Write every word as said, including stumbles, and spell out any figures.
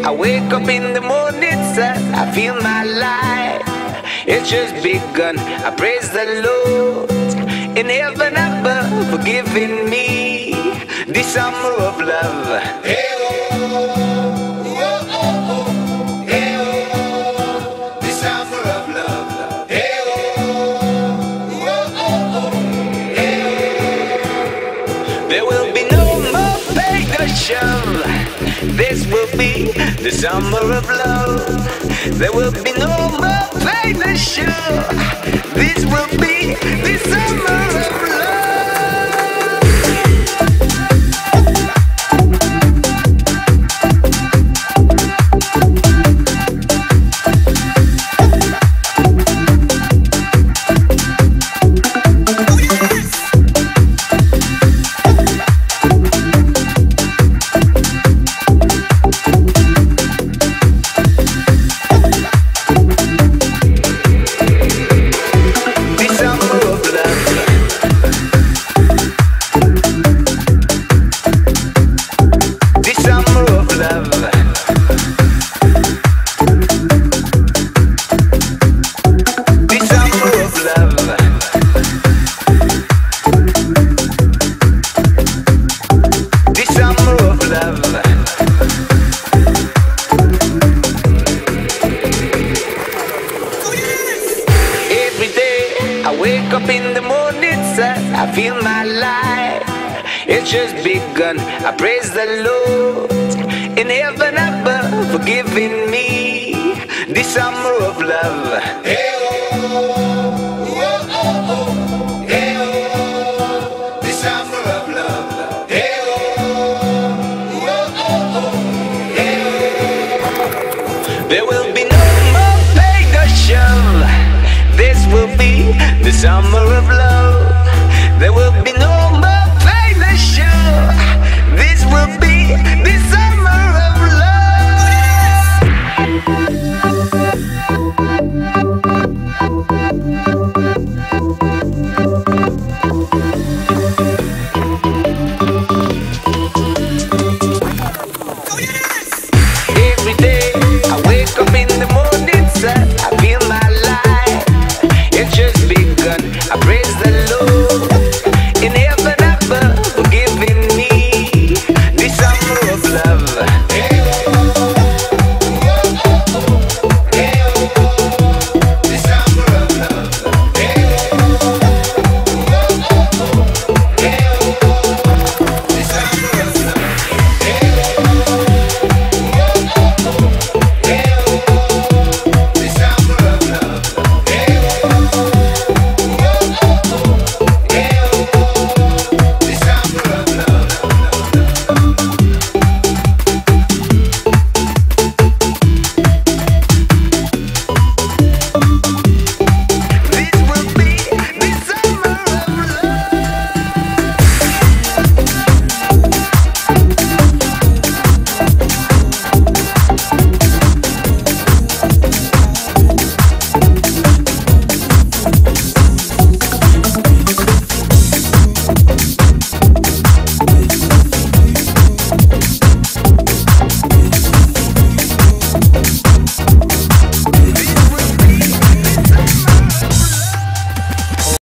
I wake up in the morning sun, I feel my life, it's just begun. I praise the Lord in heaven above for giving me this summer of love. Hey, oh, oh, oh, oh. Hey, oh, this summer of love. Hey, oh, oh, oh. Hey, oh. There will be no more pain or shove. This will be the summer of love. There will be no more pain or shove. This will be the summer of love. I wake up in the morning sun, I feel my life, it's just begun. I praise the Lord in heaven above for giving me this summer of love. Hey, oh, oh, oh, oh. Hey, oh, this summer of love. Hey, oh, oh, oh. Hey, oh. There will be no more pain or shove. This will be the summer of love. There will be no more pain or shove. This will be the summer.